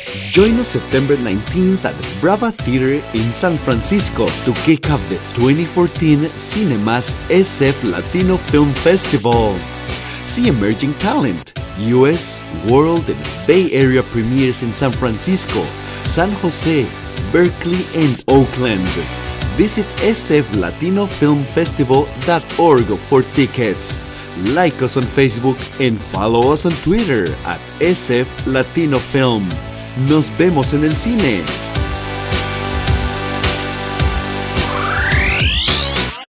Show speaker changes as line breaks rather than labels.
Join us September 19th at the Brava Theater in San Francisco to kick off the 2014 Cine+Mas SF Latino Film Festival. See emerging talent, US, world, and Bay Area premieres in San Francisco, San Jose, Berkeley, and Oakland. Visit sflatinofilmfestival.org for tickets. Like us on Facebook and follow us on Twitter at SF Latino Film. Nos vemos en el cine.